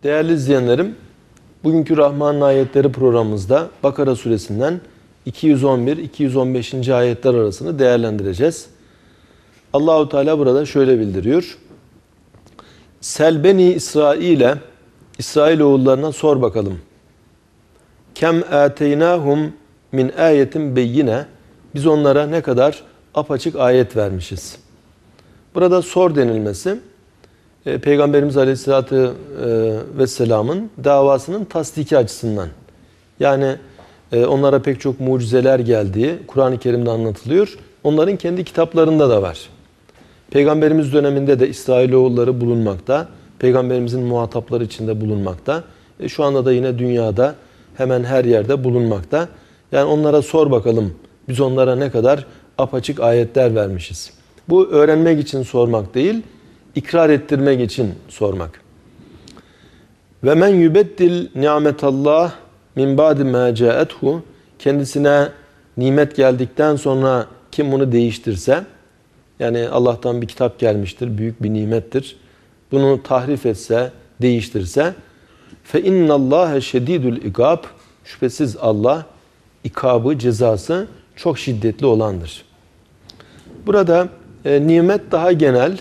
Değerli izleyenlerim, bugünkü Rahman'ın ayetleri programımızda Bakara suresinden 211-215. ayetler arasını değerlendireceğiz. Allahu Teala burada şöyle bildiriyor. Sel beni İsrail'e, İsrailoğullarına sor bakalım. Kem ateynahum min ayetin beyyine, biz onlara ne kadar apaçık ayet vermişiz. Burada sor denilmesi, Peygamberimiz Aleyhisselatü Vesselam'ın davasının tasdiki açısından. Yani onlara pek çok mucizeler geldiği Kur'an-ı Kerim'de anlatılıyor. Onların kendi kitaplarında da var. Peygamberimiz döneminde de İsrailoğulları bulunmakta. Peygamberimizin muhatapları içinde bulunmakta. Şu anda da yine dünyada hemen her yerde bulunmakta. Yani onlara sor bakalım, biz onlara ne kadar apaçık ayetler vermişiz. Bu öğrenmek için sormak değil, ikrar ettirmek için sormak. Ve men yubeddil ni'metallah min ba'di ma ca'ethu, kendisine nimet geldikten sonra kim bunu değiştirse, yani Allah'tan bir kitap gelmiştir, büyük bir nimettir. Bunu tahrif etse, değiştirse, fe innallâhe şedîdül ikâb, şüphesiz Allah ikabı, cezası çok şiddetli olandır. Burada nimet daha genel,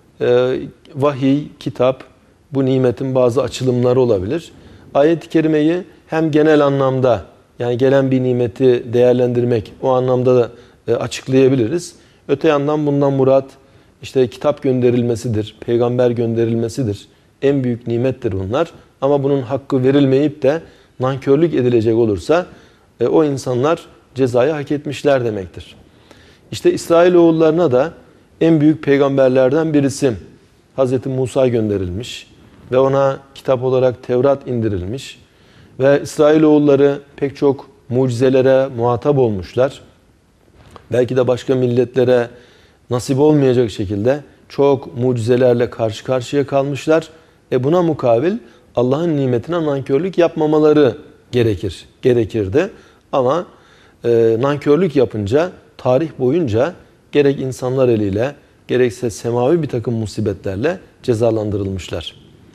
vahiy, kitap, bu nimetin bazı açılımları olabilir. Ayet-i kerimeyi hem genel anlamda, yani gelen bir nimeti değerlendirmek, o anlamda da açıklayabiliriz. Öte yandan bundan murat işte kitap gönderilmesidir, peygamber gönderilmesidir. En büyük nimettir bunlar. Ama bunun hakkı verilmeyip de nankörlük edilecek olursa o insanlar cezayı hak etmişler demektir. İşte İsrailoğullarına da en büyük peygamberlerden birisi Hz. Musa gönderilmiş ve ona kitap olarak Tevrat indirilmiş ve İsrailoğulları pek çok mucizelere muhatap olmuşlar. Belki de başka milletlere nasip olmayacak şekilde çok mucizelerle karşı karşıya kalmışlar. Buna mukabil Allah'ın nimetine nankörlük yapmamaları gerekirdi. Ama nankörlük yapınca tarih boyunca gerek insanlar eliyle gerekse semavi bir takım musibetlerle cezalandırılmışlar.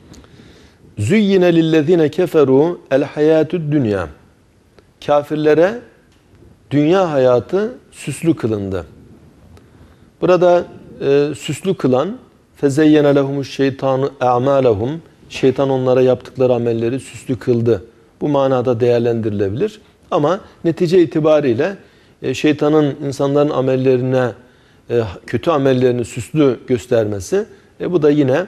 Züyyine lillezine keferu el hayatü'd dünya. Kafirlere dünya hayatı süslü kılındı. Burada süslü kılan fezeyyene lehumuş şeytanu a'malehum, şeytan onlara yaptıkları amelleri süslü kıldı. Bu manada değerlendirilebilir. Ama netice itibariyle şeytanın insanların amellerine, kötü amellerini süslü göstermesi, bu da yine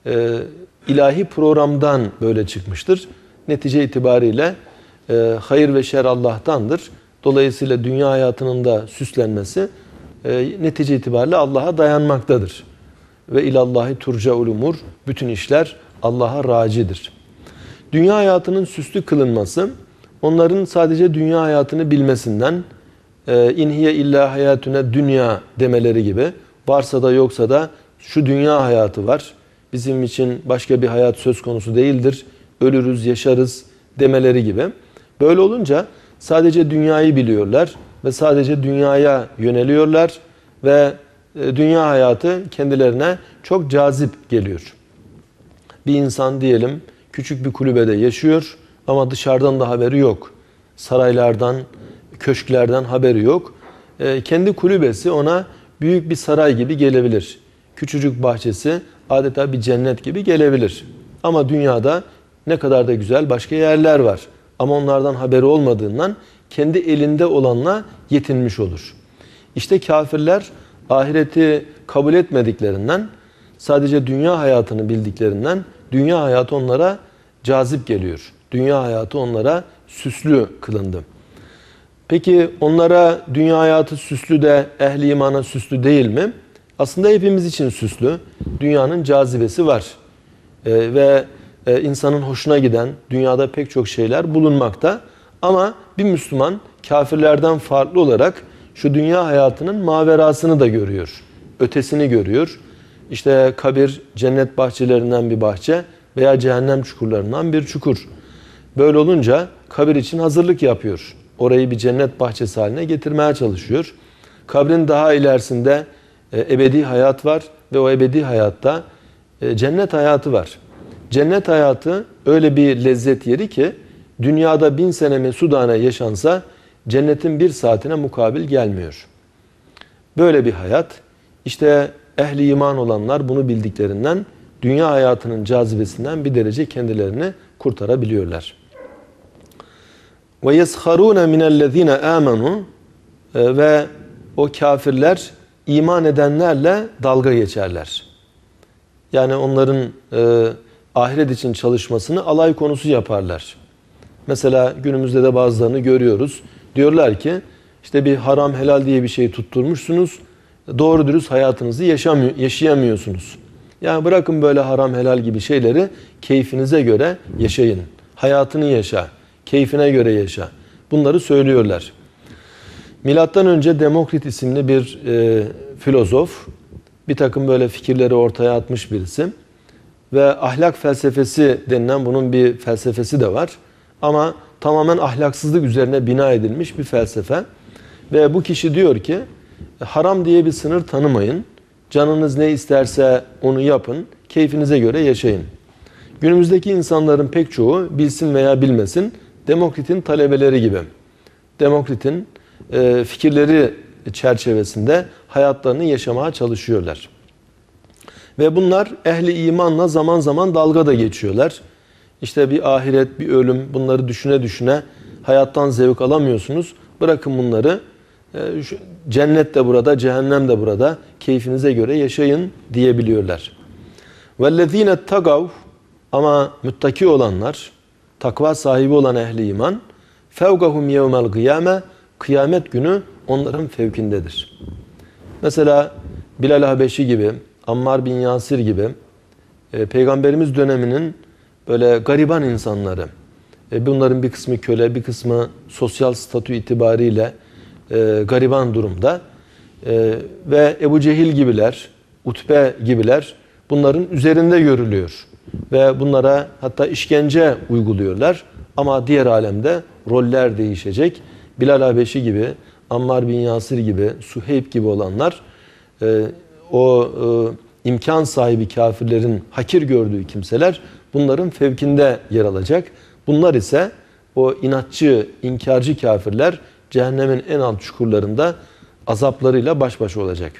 ilahi programdan böyle çıkmıştır. Netice itibariyle hayır ve şer Allah'tandır. Dolayısıyla dünya hayatının da süslenmesi netice itibariyle Allah'a dayanmaktadır. Ve ilallahi turcaul umur, bütün işler Allah'a racidir. Dünya hayatının süslü kılınması, onların sadece dünya hayatını bilmesinden, inhiye illa hayatüne dünya demeleri gibi, varsa da yoksa da şu dünya hayatı var, bizim için başka bir hayat söz konusu değildir, ölürüz, yaşarız demeleri gibi. Böyle olunca sadece dünyayı biliyorlar ve sadece dünyaya yöneliyorlar ve dünya hayatı kendilerine çok cazip geliyor. Bir insan diyelim küçük bir kulübede yaşıyor ama dışarıdan da haberi yok. Saraylardan, köşklerden haberi yok. Kendi kulübesi ona büyük bir saray gibi gelebilir. Küçücük bahçesi adeta bir cennet gibi gelebilir. Ama dünyada ne kadar da güzel başka yerler var. Ama onlardan haberi olmadığından kendi elinde olanla yetinmiş olur. İşte kafirler ahireti kabul etmediklerinden, sadece dünya hayatını bildiklerinden dünya hayatı onlara cazip geliyor. Dünya hayatı onlara süslü kılındı. Peki onlara dünya hayatı süslü de ehli imana süslü değil mi? Aslında hepimiz için süslü. Dünyanın cazibesi var. Ve insanın hoşuna giden dünyada pek çok şeyler bulunmakta. Ama bir Müslüman kafirlerden farklı olarak şu dünya hayatının maverasını da görüyor. Ötesini görüyor. İşte kabir cennet bahçelerinden bir bahçe veya cehennem çukurlarından bir çukur. Böyle olunca kabir için hazırlık yapıyor. Orayı bir cennet bahçesi haline getirmeye çalışıyor. Kabrin daha ilerisinde ebedi hayat var ve o ebedi hayatta cennet hayatı var. Cennet hayatı öyle bir lezzet yeri ki dünyada 1000 sene mesudane yaşansa cennetin 1 saatine mukabil gelmiyor. Böyle bir hayat. İşte ehli iman olanlar bunu bildiklerinden dünya hayatının cazibesinden bir derece kendilerini kurtarabiliyorlar. Ve yesharun minellezine amenu, ve o kafirler iman edenlerle dalga geçerler. Yani onların ahiret için çalışmasını alay konusu yaparlar. Mesela günümüzde de bazılarını görüyoruz. Diyorlar ki işte bir haram helal diye bir şey tutturmuşsunuz. Doğru dürüst hayatınızı yaşayamıyorsunuz. Yani bırakın böyle haram helal gibi şeyleri, keyfinize göre yaşayın. Hayatını yaşa, keyfine göre yaşa. Bunları söylüyorlar. Milattan önce Demokrit isimli bir filozof, bir takım böyle fikirleri ortaya atmış birisi. Ve ahlak felsefesi denilen bunun bir felsefesi de var. Ama tamamen ahlaksızlık üzerine bina edilmiş bir felsefe. Ve bu kişi diyor ki, haram diye bir sınır tanımayın. Canınız ne isterse onu yapın. Keyfinize göre yaşayın. Günümüzdeki insanların pek çoğu bilsin veya bilmesin Demokrit'in talebeleri gibi. Demokrit'in fikirleri çerçevesinde hayatlarını yaşamaya çalışıyorlar. Ve bunlar ehli imanla zaman zaman dalga da geçiyorlar. İşte bir ahiret, bir ölüm, bunları düşüne düşüne hayattan zevk alamıyorsunuz. Bırakın bunları, cennet de burada, cehennem de burada, keyfinize göre yaşayın diyebiliyorlar. وَالَّذ۪ينَ اتَّقَوْا, ama müttaki olanlar, takva sahibi olan ehli iman, فَوْقَهُمْ يَوْمَ الْقِيَامَةِ, kıyamet günü onların fevkindedir. Mesela Bilal Habeşi gibi, Ammar bin Yasir gibi, Peygamberimiz döneminin böyle gariban insanları, bunların bir kısmı köle, bir kısmı sosyal statü itibariyle gariban durumda, ve Ebu Cehil gibiler, Utbe gibiler bunların üzerinde görülüyor. Ve bunlara hatta işkence uyguluyorlar. Ama diğer alemde roller değişecek. Bilal Habeşi gibi, Ammar bin Yasir gibi, Suheyb gibi olanlar, o imkan sahibi kafirlerin hakir gördüğü kimseler bunların fevkinde yer alacak. Bunlar ise o inatçı, inkarcı kafirler cehennemin en alt çukurlarında azaplarıyla baş başa olacak.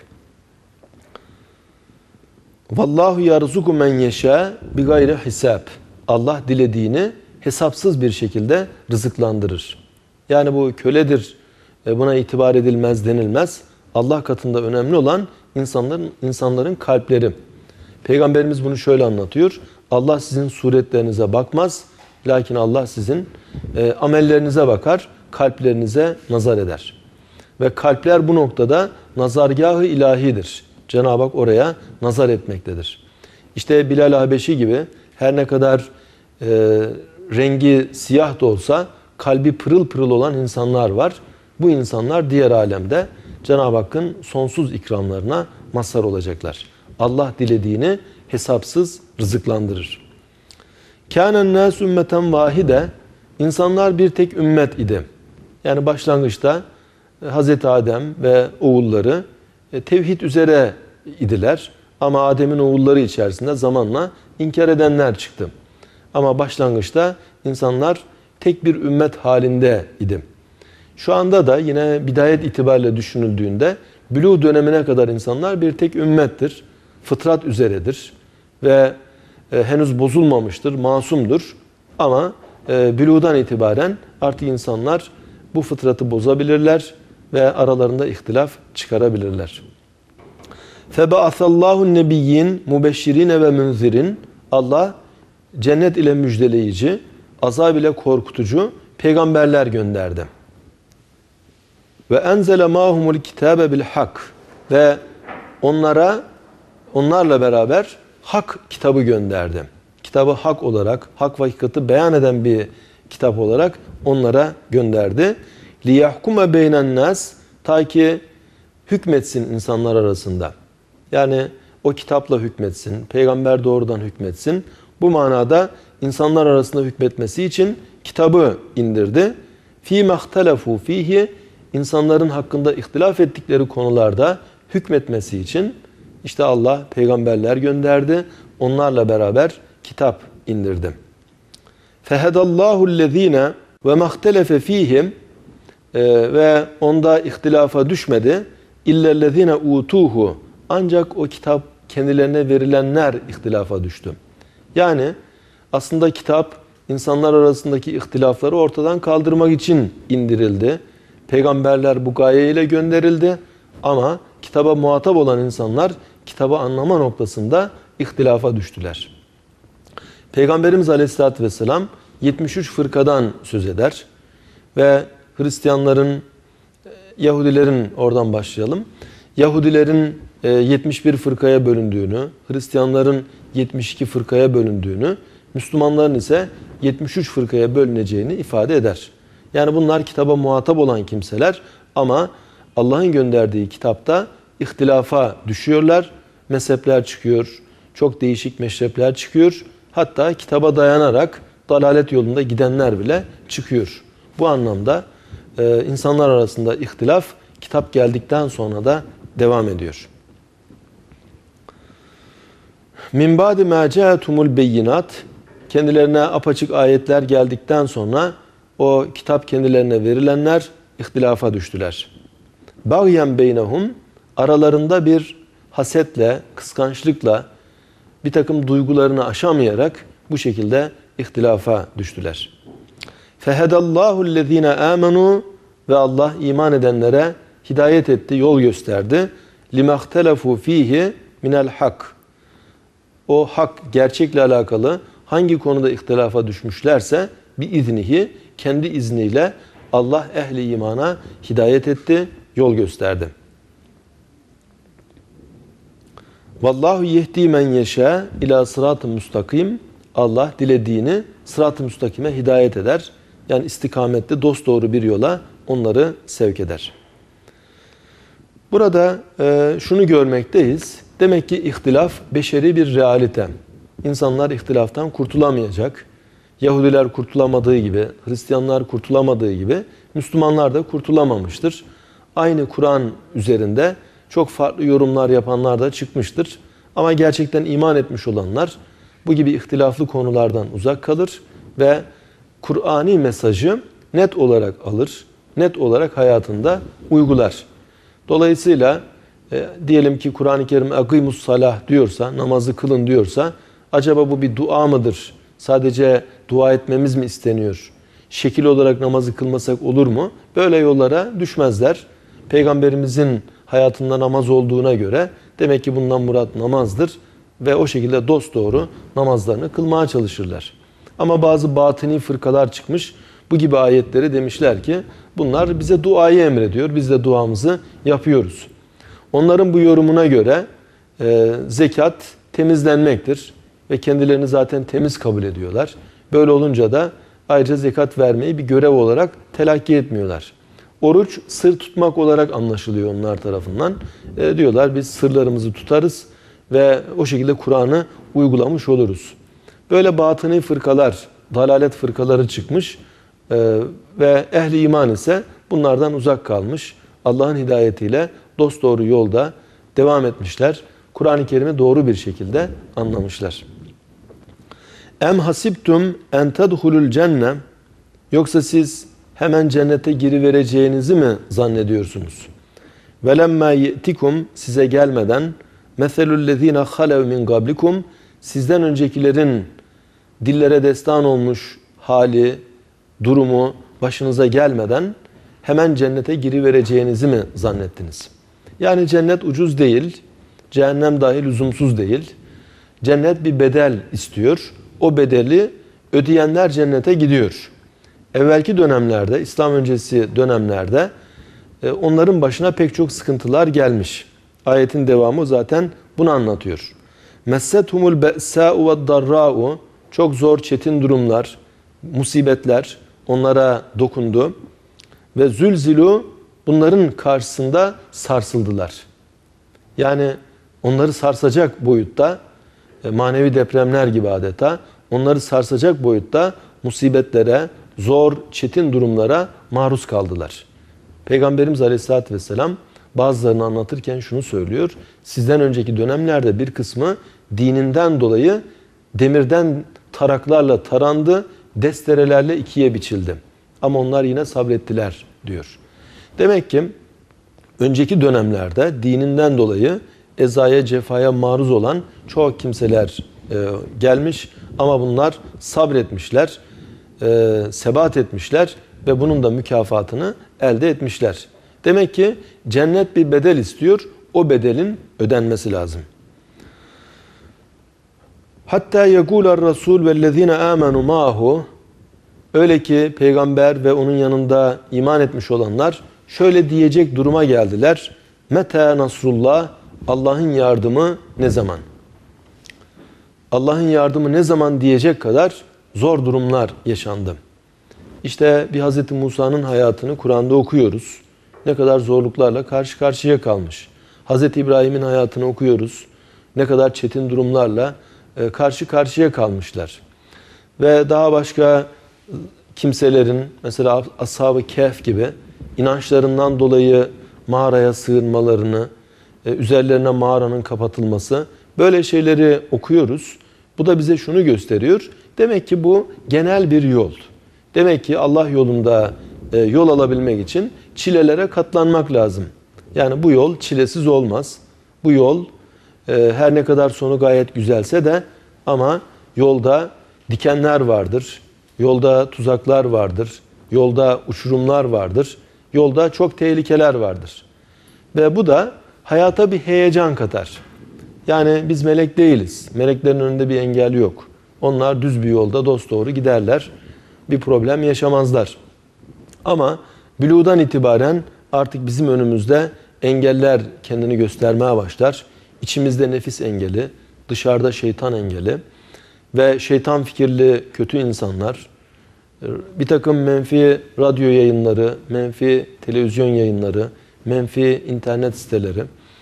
Vallahu yarzuku men yeşâ bi gayri hisab. Allah dilediğini hesapsız bir şekilde rızıklandırır. Yani bu köledir, buna itibar edilmez denilmez. Allah katında önemli olan insanların kalpleri. Peygamberimiz bunu şöyle anlatıyor. Allah sizin suretlerinize bakmaz. Lakin Allah sizin amellerinize bakar, kalplerinize nazar eder. Ve kalpler bu noktada nazargâh-ı ilahidir. Cenab-ı Hak oraya nazar etmektedir. İşte Bilal Habeşi gibi her ne kadar rengi siyah da olsa kalbi pırıl pırıl olan insanlar var. Bu insanlar diğer alemde Cenab-ı Hakk'ın sonsuz ikramlarına mazhar olacaklar. Allah dilediğini hesapsız rızıklandırır. Kânen nâs ümmeten vahide, insanlar bir tek ümmet idi. Yani başlangıçta Hazreti Adem ve oğulları tevhid üzere idiler. Ama Adem'in oğulları içerisinde zamanla inkar edenler çıktı. Ama başlangıçta insanlar tek bir ümmet halinde idi. Şu anda da yine bidayet itibariyle düşünüldüğünde bülûğ dönemine kadar insanlar bir tek ümmettir. Fıtrat üzeredir ve henüz bozulmamıştır, masumdur. Ama bülûğdan itibaren artık insanlar bu fıtratı bozabilirler ve aralarında ihtilaf çıkarabilirler. فَبَعَثَ اللّٰهُ النَّبِيِّينَ مُبَشِّرِينَ ve münzirin. Allah cennet ile müjdeleyici, azab ile korkutucu peygamberler gönderdi. Ve enzele mahumul kitabe bil hak, ve onlarla beraber hak kitabı gönderdi. Kitabı hak olarak, hak ve hakikati beyan eden bir kitap olarak onlara gönderdi. لِيَحْكُمَ بَيْنَ النَّاسِ, ta ki hükmetsin insanlar arasında. Yani o kitapla hükmetsin, peygamber doğrudan hükmetsin. Bu manada insanlar arasında hükmetmesi için kitabı indirdi. فِي مَخْتَلَفُوا ف۪يهِ, insanların hakkında ihtilaf ettikleri konularda hükmetmesi için işte Allah peygamberler gönderdi. Onlarla beraber kitap indirdi. Fehedallahu lezine ve mahtelefe fihim ve onda ihtilafa düşmedi. İllellezine utuhu, ancak o kitap kendilerine verilenler ihtilafa düştü. Yani aslında kitap insanlar arasındaki ihtilafları ortadan kaldırmak için indirildi. Peygamberler bu gayeyle gönderildi ama kitaba muhatap olan insanlar kitabı anlama noktasında ihtilafa düştüler. Peygamberimiz Aleyhisselatü Vesselam 73 fırkadan söz eder ve Hristiyanların, Yahudilerin, oradan başlayalım. Yahudilerin 71 fırkaya bölündüğünü, Hristiyanların 72 fırkaya bölündüğünü, Müslümanların ise 73 fırkaya bölüneceğini ifade eder. Yani bunlar kitaba muhatap olan kimseler ama Allah'ın gönderdiği kitapta ihtilafa düşüyorlar. Mezhepler çıkıyor, çok değişik meşrepler çıkıyor. Hatta kitaba dayanarak dalalet yolunda gidenler bile çıkıyor. Bu anlamda insanlar arasında ihtilaf kitap geldikten sonra da devam ediyor. Min ba'di ma ca'atumul beyinat, kendilerine apaçık ayetler geldikten sonra o kitap kendilerine verilenler ihtilafa düştüler. Bagyen beynehum, aralarında bir hasetle, kıskançlıkla bir takım duygularını aşamayarak bu şekilde ihtilafa düştüler. Fehedallahu lezine amenu, ve Allah iman edenlere hidayet etti, yol gösterdi. Limahtelefu fihi minel hak. O hak, gerçekle alakalı hangi konuda ihtilafa düşmüşlerse biiznihi, kendi izniyle Allah ehli imana hidayet etti, yol gösterdi. Vallahu yehdi men yeşâ ila sırat-ı müstakim. Allah dilediğini sırat-ı müstakime hidayet eder. Yani istikamette dosdoğru bir yola onları sevk eder. Burada şunu görmekteyiz. Demek ki ihtilaf beşeri bir realite. İnsanlar ihtilaftan kurtulamayacak. Yahudiler kurtulamadığı gibi, Hristiyanlar kurtulamadığı gibi Müslümanlar da kurtulamamıştır. Aynı Kur'an üzerinde çok farklı yorumlar yapanlar da çıkmıştır. Ama gerçekten iman etmiş olanlar bu gibi ihtilaflı konulardan uzak kalır ve Kur'ani mesajı net olarak alır, net olarak hayatında uygular. Dolayısıyla diyelim ki Kur'an-ı Kerim "Akimus salah" diyorsa, namazı kılın diyorsa, acaba bu bir dua mıdır? Sadece dua etmemiz mi isteniyor? Şekil olarak namazı kılmasak olur mu? Böyle yollara düşmezler. Peygamberimizin hayatında namaz olduğuna göre demek ki bundan murat namazdır ve o şekilde dosdoğru namazlarını kılmaya çalışırlar. Ama bazı batini fırkalar çıkmış. Bu gibi ayetleri demişler ki bunlar bize duayı emrediyor. Biz de duamızı yapıyoruz. Onların bu yorumuna göre zekat temizlenmektir ve kendilerini zaten temiz kabul ediyorlar. Böyle olunca da ayrıca zekat vermeyi bir görev olarak telakki etmiyorlar. Oruç sır tutmak olarak anlaşılıyor onlar tarafından. Diyorlar biz sırlarımızı tutarız ve o şekilde Kur'an'ı uygulamış oluruz. Böyle batıni fırkalar, dalalet fırkaları çıkmış ve ehli iman ise bunlardan uzak kalmış. Allah'ın hidayetiyle dosdoğru yolda devam etmişler. Kur'an-ı Kerim'i doğru bir şekilde anlamışlar. Em hasibtum en tedhulul cenne, yoksa siz hemen cennete girivereceğinizi mi zannediyorsunuz? Velemma ye'tikum, size gelmeden meselullezine halev min qablikum, sizden öncekilerin dillere destan olmuş hali, durumu başınıza gelmeden hemen cennete girivereceğinizi mi zannettiniz? Yani cennet ucuz değil, cehennem dahi lüzumsuz değil. Cennet bir bedel istiyor. O bedeli ödeyenler cennete gidiyor. Evvelki dönemlerde, İslam öncesi dönemlerde onların başına pek çok sıkıntılar gelmiş. Ayetin devamı zaten bunu anlatıyor. Messethumul be'sâ'u ve'd-darrâ'u, çok zor, çetin durumlar, musibetler onlara dokundu. Ve zülzilu, bunların karşısında sarsıldılar. Yani onları sarsacak boyutta, manevi depremler gibi adeta, onları sarsacak boyutta musibetlere, zor, çetin durumlara maruz kaldılar. Peygamberimiz Aleyhisselatü Vesselam bazılarını anlatırken şunu söylüyor. Sizden önceki dönemlerde bir kısmı dininden dolayı demirden taraklarla tarandı, desterelerle ikiye biçildi. Ama onlar yine sabrettiler diyor. Demek ki önceki dönemlerde dininden dolayı ezaya, cefaya maruz olan çok kimseler gelmiş ama bunlar sabretmişler, sebat etmişler ve bunun da mükafatını elde etmişler. Demek ki cennet bir bedel istiyor, o bedelin ödenmesi lazım. Hatta yekuler Rasul vellezine amenu ma'hu, öyle ki peygamber ve onun yanında iman etmiş olanlar şöyle diyecek duruma geldiler. Meta nasrullah, Allah'ın yardımı ne zaman? Allah'ın yardımı ne zaman diyecek kadar zor durumlar yaşandı. İşte bir Hz. Musa'nın hayatını Kur'an'da okuyoruz. Ne kadar zorluklarla karşı karşıya kalmış. Hz. İbrahim'in hayatını okuyoruz. Ne kadar çetin durumlarla karşı karşıya kalmışlar. Ve daha başka kimselerin, mesela Ashab-ı Kehf gibi inançlarından dolayı mağaraya sığınmalarını, üzerlerine mağaranın kapatılması, böyle şeyleri okuyoruz. Bu da bize şunu gösteriyor. Demek ki bu genel bir yol. Demek ki Allah yolunda yol alabilmek için çilelere katlanmak lazım. Yani bu yol çilesiz olmaz. Bu yol her ne kadar sonu gayet güzelse de ama yolda dikenler vardır. Yolda tuzaklar vardır. Yolda uçurumlar vardır. Yolda çok tehlikeler vardır. Ve bu da hayata bir heyecan katar. Yani biz melek değiliz. Meleklerin önünde bir engel yok. Onlar düz bir yolda dosdoğru giderler. Bir problem yaşamazlar. Ama buluğdan itibaren artık bizim önümüzde engeller kendini göstermeye başlar. İçimizde nefis engeli, dışarıda şeytan engeli ve şeytan fikirli kötü insanlar, bir takım menfi radyo yayınları, menfi televizyon yayınları, menfi internet siteleri,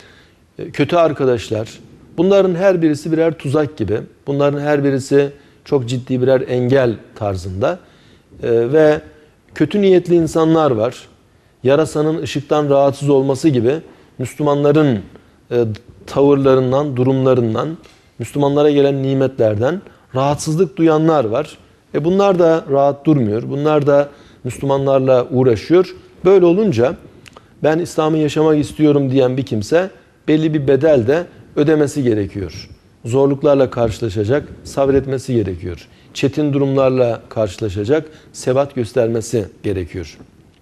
kötü arkadaşlar, bunların her birisi birer tuzak gibi, bunların her birisi çok ciddi birer engel tarzında ve kötü niyetli insanlar var. Yarasanın ışıktan rahatsız olması gibi Müslümanların tavırlarından, durumlarından, Müslümanlara gelen nimetlerden rahatsızlık duyanlar var. Bunlar da rahat durmuyor. Bunlar da Müslümanlarla uğraşıyor. Böyle olunca ben İslam'ı yaşamak istiyorum diyen bir kimse belli bir bedel de ödemesi gerekiyor. Zorluklarla karşılaşacak, sabretmesi gerekiyor. Çetin durumlarla karşılaşacak, sebat göstermesi gerekiyor.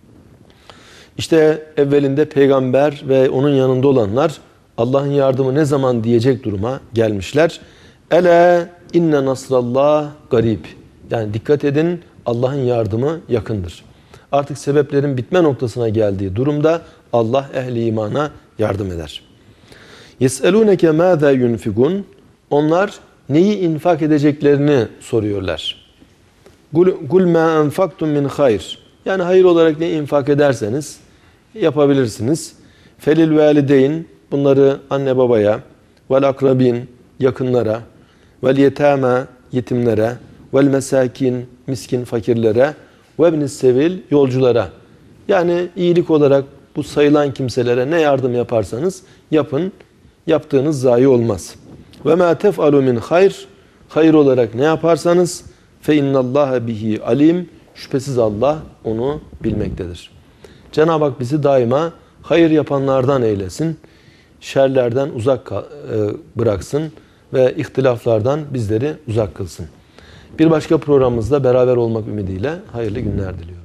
İşte evvelinde peygamber ve onun yanında olanlar Allah'ın yardımı ne zaman diyecek duruma gelmişler. Ela inne nasrallah garib. Yani dikkat edin, Allah'ın yardımı yakındır. Artık sebeplerin bitme noktasına geldiği durumda Allah ehli imana yardım eder. Yes'elûneke mâzâ yunfikun. Onlar neyi infak edeceklerini soruyorlar. Kul mâ enfaktum min hayr. Yani hayır olarak ne infak ederseniz yapabilirsiniz. Felil valideyn, bunları anne babaya, vel akrabin, yakınlara, vel yetâmâ, yetimlere, vel mesâkin, miskin fakirlere, ve ibnis sebil, yolculara. Yani iyilik olarak bu sayılan kimselere ne yardım yaparsanız yapın, yaptığınız zayi olmaz. Ve mâ tef'alû min hayr, hayır olarak ne yaparsanız fe innallâhe bihi alim, şüphesiz Allah onu bilmektedir. Cenab-ı Hak bizi daima hayır yapanlardan eylesin, şerlerden uzak bıraksın ve ihtilaflardan bizleri uzak kılsın. Bir başka programımızda beraber olmak ümidiyle hayırlı günler diliyorum.